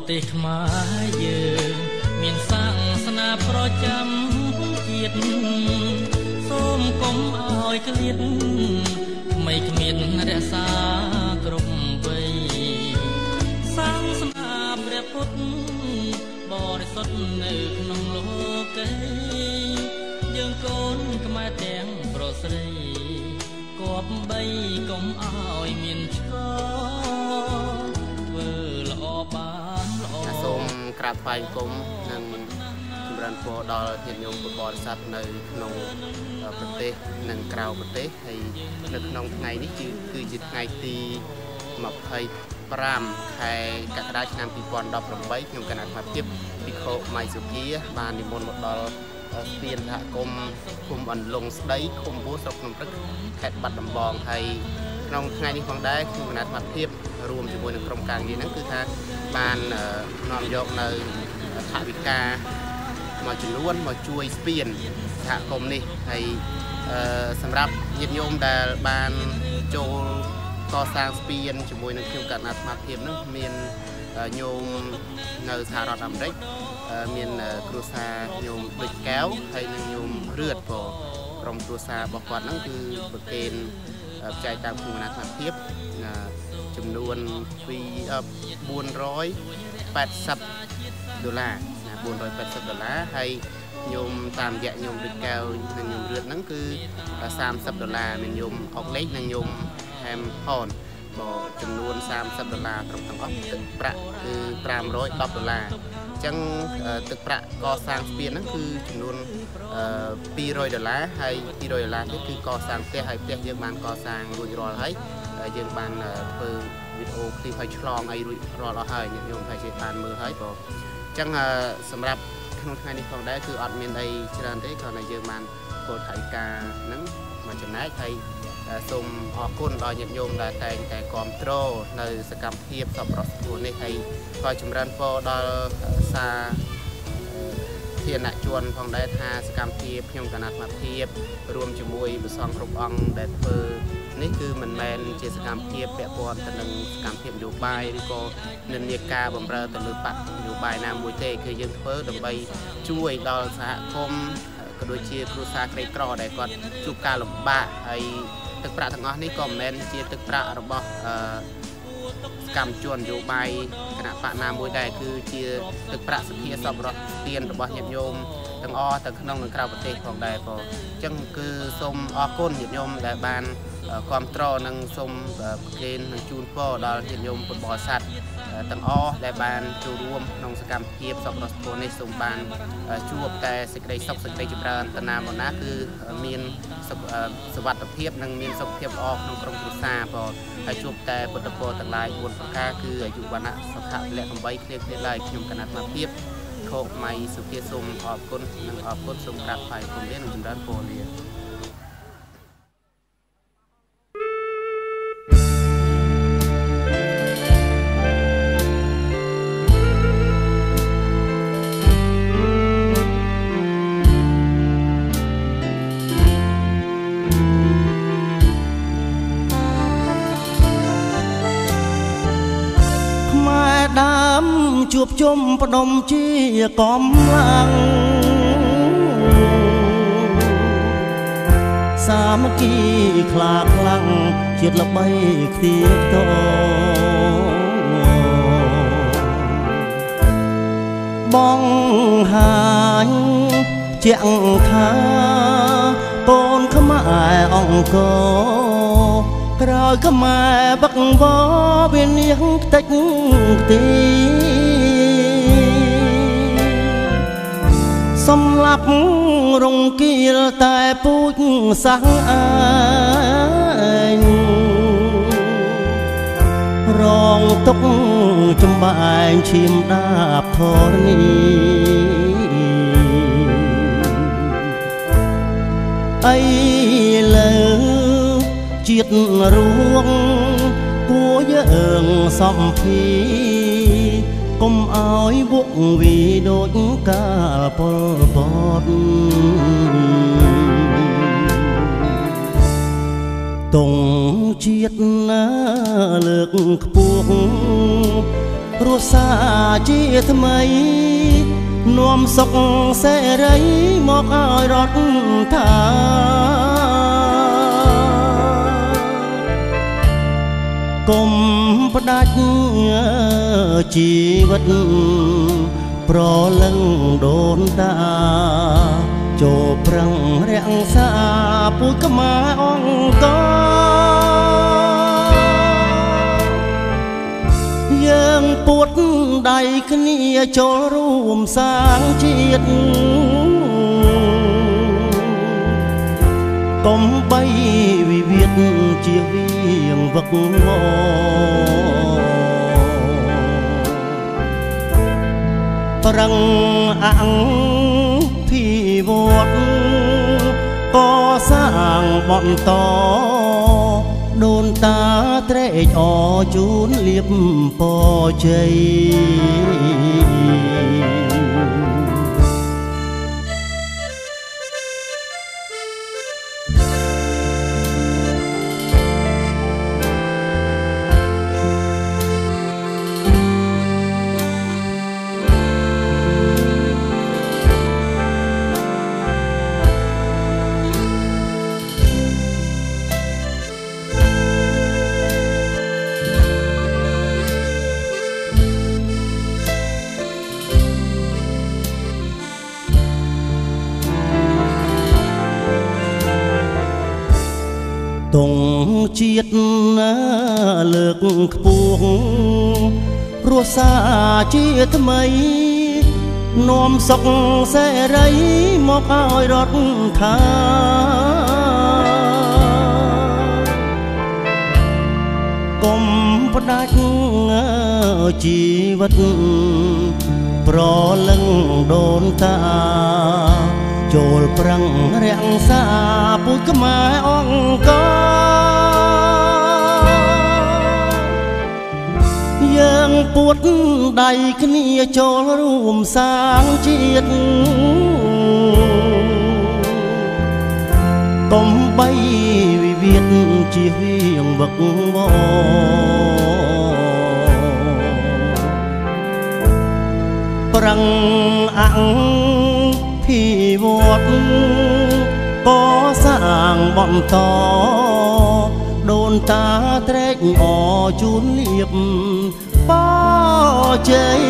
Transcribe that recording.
ទេសខ្មែរយើងមានសាសនាប្រចាំជាតិសូមកុំឲ្យឃ្លាតមិនគ្មានរក្សាគ្រប់វ័យសាសនាព្រះពុទ្ធបរិសុទ្ធនៅក្នុងលោកីយើងកូនខ្មែរទាំងប្រុសស្រីគប្បីកុំឲ្យមានឆ្កធ្វើល្អបានល្អសូមក្រាបថ្វាយគុំនិងចម្រើនពរដល់ញាតិញោមពុទ្ធបរិស័ទនៅក្នុងប្រទេសនិងក្រៅប្រទេសហើយនៅក្នុងថ្ងៃនេះគឺជាថ្ងៃទី25 ខែកក្កដាឆ្នាំ2018ខ្ញុំគណៈអាភិបភិក្ខុម៉ៃសុភាបាននិមន្តមកដល់ស្ពានសហគមន៍ឃុំអន្លង់ស្ដីឃុំបួស្រុកភ្នំព្រឹកខេត្តបាត់ដំបងហើយក្នុងថ្ងៃនេះផងដែរខ្ញុំគណៈអាភិបរួមជាមួយនឹងក្រុមការងារហ្នឹងគឺថាបាននាំយកនៅថវិកាមួយចំនួនមកជួយស្ពានសហគមន៍នេះហើយសម្រាប់ញាតិញោមដែលបានចូលកសាងស្ពានជាមួយនឹងខ្ញុំគណៈអាភិបនោះមានញោមនៅសហរដ្ឋអាមេរិកមានគ្រួសារញោមដូចកែវហើយនិងញោមរឿតក៏ក្រុមគ្រួសាររបស់គាត់ហ្នឹងគឺប្រកេនចែកតាមខ្ញុំគណៈអាភិបចំនួន$480 $480ហើយញោមតាមរយៈញោមដូចកែវនិងញោមរឿតហ្នឹងគឺ$30មានញោមអុកលេខនិងញោមហែមផនចំនួន$30ត្រឹមទាំងអស់ទឹកប្រាក់គឺ$510អញ្ចឹងទឹកប្រាក់កសាងស្ពានហ្នឹងគឺចំនួន$200ហើយ$200នេះគឺកសាងផ្ទះហើយផ្ទះយើងបានកសាងរួចរាល់ហើយយើងបានធ្វើវីដេអូឃ្លីបឲ្យឆ្លងអីរួចរាល់អស់ហើយញាតិញោមហើយជាបានមើលហើយបងអញ្ចឹងសម្រាប់ក្នុងថ្ងៃនេះផងដែរគឺអត់មានអីច្រើនទេគ្រាន់តែយើងបានពលថៃការហ្នឹងមកចំណែកហើយសូមអរគុណដល់ញាតិញោមដែលតែងតែគ្រប់គ្រងនៅសកម្មភាពសប្បុរសធម៌នេះហើយក៏ចម្រើនពរដល់សាធារណជនផងដែរថាសកម្មភាពខ្ញុំគណៈអាភិបរួមជាមួយព្រះសង្ឃគ្រប់អង្គដែលធ្វើនេះគឺមិនមែនជាសកម្មភាពពាក់ព័ន្ធទៅនឹងសកម្មភាពនយោបាយឬក៏និន្នាការបម្រើទៅលើបកនយោបាយណាមួយទេគឺយើងធ្វើដើម្បីជួយដល់សហគមន៍ក៏ដូចជាគ្រួសារក្រីក្រដែលគាត់ជួបការលំបាកហើយទឹកប្រាក់ទាំងអស់នេះក៏មិនមែនជាទឹកប្រាក់របស់សកម្មជននយោបាយគណៈបកណាមួយដែរគឺជាទឹកប្រាក់សភាសប្បុរសទានរបស់ញាតិញោមទាំងអស់ទាំងក្នុងនិងក្រៅប្រទេសផងដែរបងអញ្ចឹងគឺសូមអរគុណញាតិញោមដែលបានគ្រប់គ្រងនិងសូមប្រគេននិងជូនពរដល់ញាតិញោមពុទ្ធបរិស័ទទាំងអស់ដែលបានចូលរួមក្នុងសកម្មភាពសប្បុរសធម៌នេះសូមបានជួបតែសេចក្តីសុខសេចក្តីចម្រើនទៅណាមកណាគឺមានសុវត្ថិភាពនិងមានសុខភាពល្អក្នុងក្រុមគ្រួសារបងហើយជួបតែពុទ្ធពរទាំងឡាយ4ប្រការគឺអាយុវណ្ណៈសុខៈពលៈ8គ្លៀងគ្លៀងឡើយខ្ញុំគណៈអាភិបខោម៉ៃសុភាសូមអរគុណនិងអរគុណសូមក្រាបថ្វាយគុំលានិងចម្រើនពរលាជួបជុំផ្ដុំជាកំឡាំងសាមគ្គីខ្លាខ្លាំងជាតិល្បីខ្ទាតបងហាញជាក់ថាកូនខ្មែរអង្គក្រោយខ្មែរបឹកវវានាងតិចទីសម្លាប់រងគៀលតែពូជសាំងឯងរងទុកចំបែងឈាមដាបធរនីអីលើជាតិរួងគួរយើងសំភីកុំឲ្យវក់វីដូចកាលពលពតទងជាតិណាលើកខ្ពស់រសសាជាថ្មីនាំសុខសេរីមកឲ្យរដ្ឋាកុំផ្ដាច់ជីវិតប្រលឹងដូនតាចូលប្រឹងរក្សាពូជខ្មែរអង្គយើងពួតដៃគ្នាចូលរួមសាងជាតិកុំបីវិវាទជាវៀងវឹកវរប្រឹងអង្គភិវឌ្ឍកសាងបន្តដូនតាត្រេកអរជូនលៀបពរជ័យទងជាតិលើកខ្ពស់រស់សាជាថ្មីនាំសុខសេរីមកឲ្យរដ្ឋាកុំផ្ដាច់ជីវិតប្រលឹងដូនតាចូលប្រឹងរក្សាពូជខ្មែរអង្គយើងពួតដៃគ្នាចូលរួមសាងជាតិកុំបីវិវាទជាវៀងវឹកវរប្រឹងអង្គភិវឌ្ឍកសាងបន្តដូនតាត្រេកអរជូនលៀបពរជ័យ